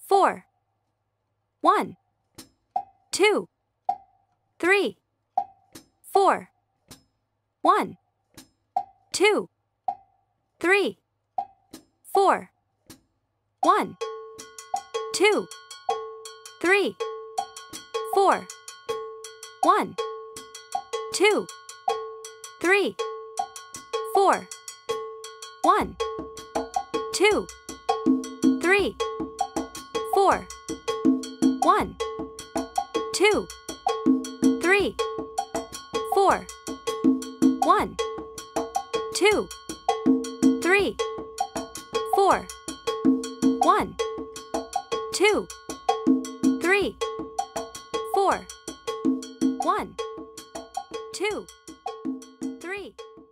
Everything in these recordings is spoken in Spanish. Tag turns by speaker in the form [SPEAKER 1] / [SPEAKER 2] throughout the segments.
[SPEAKER 1] 4. 1, 2, 3, 4. 1, 2, 3, 4. 1, 2, 3, 4. 1, 2, 3, 4. 1, 2, 3, 4. 1, 2, 3, 4. 1, 2, 3, 4. 1, 2, 3, 4. 1, 2, 3.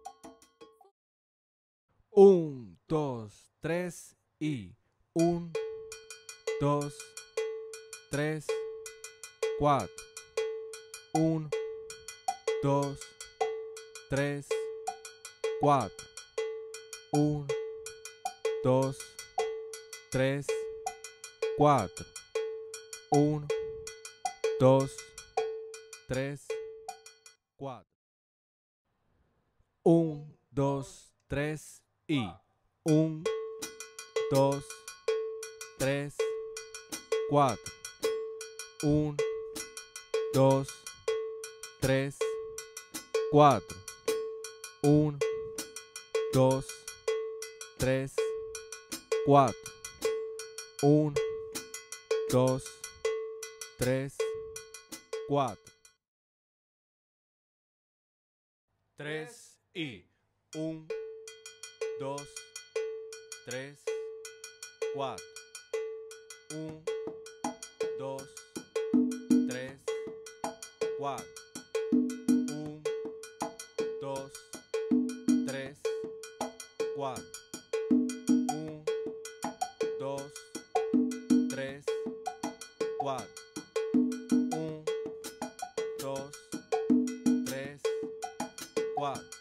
[SPEAKER 2] 1, 2, 3 y 1, 2, 3, 4. 1, 2, 3, 4. 1, 2, 3, 4. 1, 2, 3, 4. 1, 2, 3 y 1, 2, 3, 4. 1, 2, 3, 4. 1, 2, 3, 4. 1, 2, 3, 4. 3 y 1, 2, 3, 4. 1, 2, 3, 4. 1, 2, 3, 4. 1, 2, 3, 4. 1, 2, 3, 4.